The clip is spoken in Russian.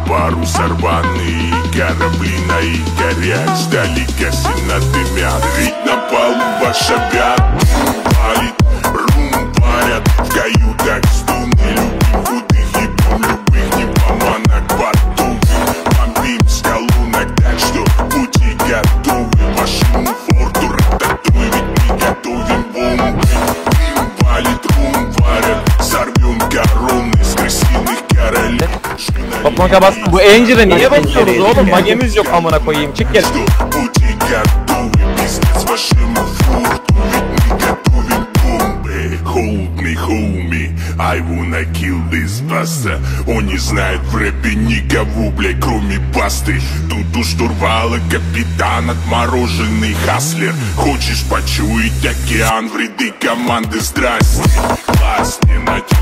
паруса рваные, корабли на якорях ждали, косина дымят. Ведь на палубу шагат, палит, рум парят, в каютах стуны, любим худых, ебем любых, не поманок бортовых. Бомбим с колонок, так что пути готовы. По шуму форту рататуй, ведь мы готовим бомбы. Дым валит, рум варят, сорвем короны с крысиных королей. Toplantı bastım. Bu Angel'e niye bakıyoruz oğlum? Magemiz yok amına koyayım. Çık gel. Hold me, I wanna kill this bastard. Он не знает в рэпе никого, блядь, кроме басты. Тут у штурвала капитан, отмороженный хаслер. Хочешь почуять океан в ряды команды? Здрасте, класс, не на